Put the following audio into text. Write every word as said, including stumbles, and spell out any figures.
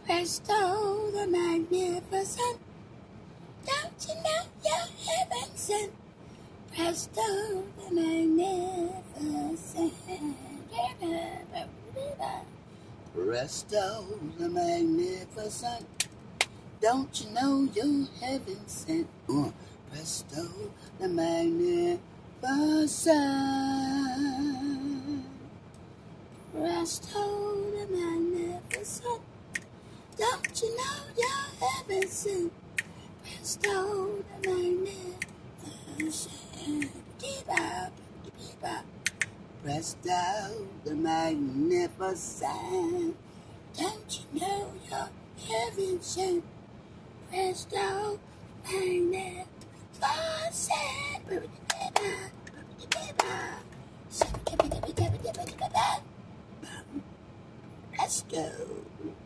Presto the Magnificent. Don't you know you're heaven sent? Presto the Magnificent. Presto the Magnificent. Don't you know you're heaven sent? Uh, Presto the Magnificent. Presto the Magnificent. Don't you know you're heaven sent? Presto the Magnificent. Presto the Magnificent. Don't you know you're heaven sent? Presto Magnificent. Let's go.